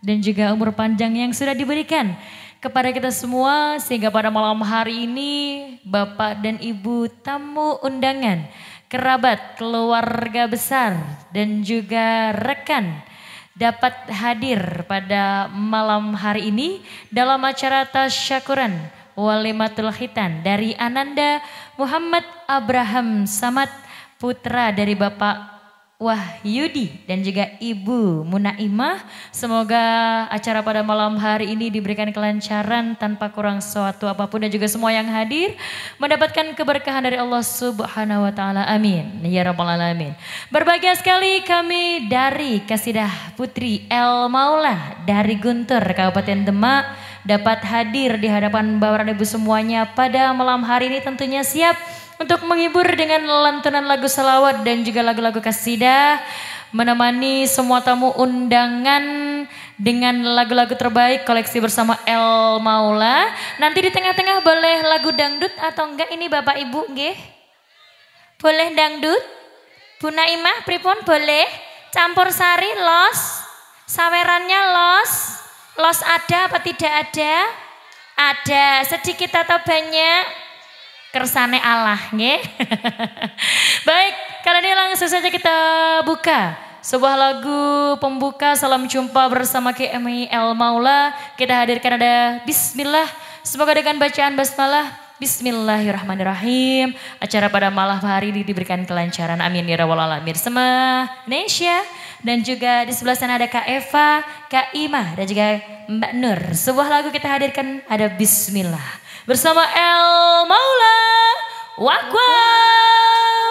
dan juga umur panjang yang sudah diberikan kepada kita semua, sehingga pada malam hari ini Bapak dan Ibu tamu undangan, kerabat, keluarga besar dan juga rekan dapat hadir pada malam hari ini dalam acara tasyakuran Walimatul Khitan dari Ananda Muhammad Abraham Samad, putra dari Bapak Wahyudi dan juga Ibu Munaimah. Semoga acara pada malam hari ini diberikan kelancaran tanpa kurang suatu apapun, dan juga semua yang hadir mendapatkan keberkahan dari Allah Subhanahu wa taala. Amin ya rabbal alamin. Berbahagia sekali kami dari Kasidah Putri El Maula dari Guntur, Kabupaten Demak, dapat hadir di hadapan Bapak Ibu semuanya pada malam hari ini, tentunya siap untuk menghibur dengan lantunan lagu salawat dan juga lagu-lagu kasidah, menemani semua tamu undangan dengan lagu-lagu terbaik koleksi bersama El Maula. Nanti di tengah-tengah boleh lagu dangdut atau enggak ini Bapak Ibu nggih? Boleh dangdut? Bu Naimah pripun boleh? Campur sari los? Sawerannya los? Los ada apa tidak ada? Ada, sedikit atau banyak? Kersane Allah nggih. Baik, kali ini langsung saja kita buka sebuah lagu pembuka salam jumpa bersama KMI El Maula. Kita hadirkan ada Bismillah. Semoga dengan bacaan basmalah Bismillahirrahmanirrahim acara pada malam hari ini diberikan kelancaran. Amin ya rabbal alamin. Semua Indonesia, dan juga di sebelah sana ada Kak Eva, Kak Ima, dan juga Mbak Nur. Sebuah lagu kita hadirkan ada Bismillah bersama El Maula. Wak wow.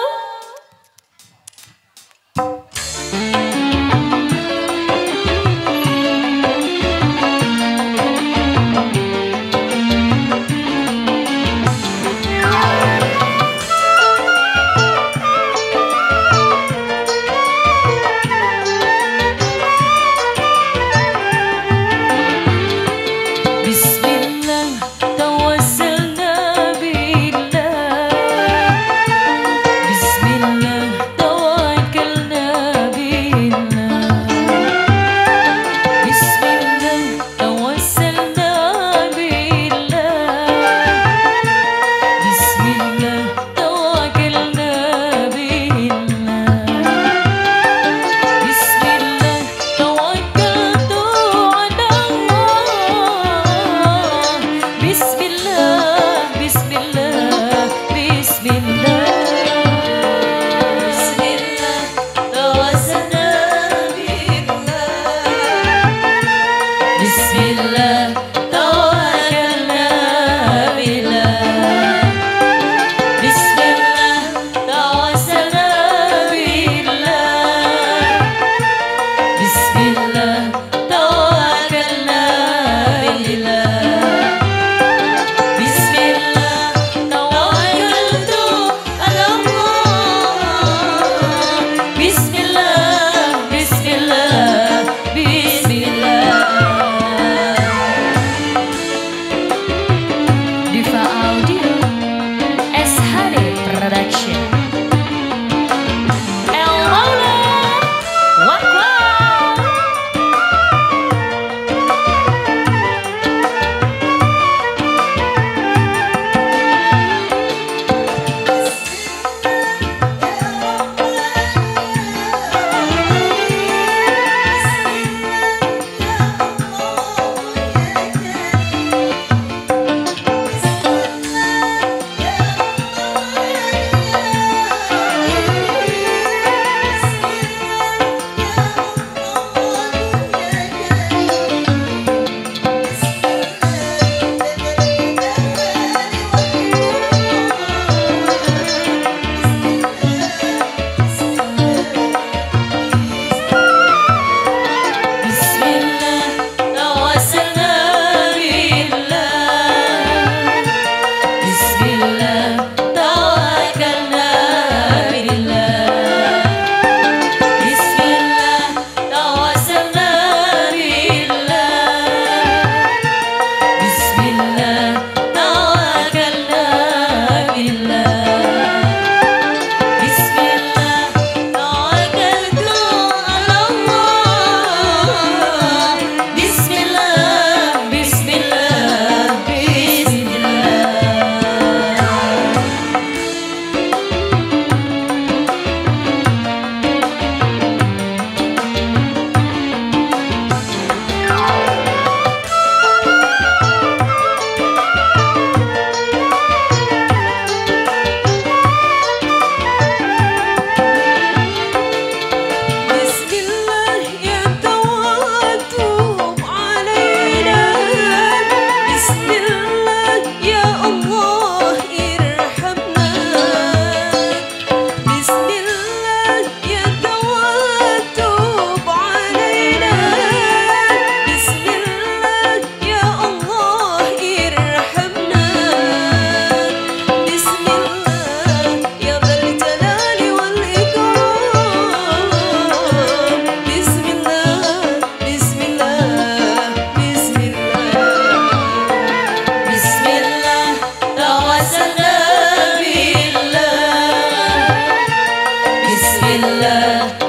Allah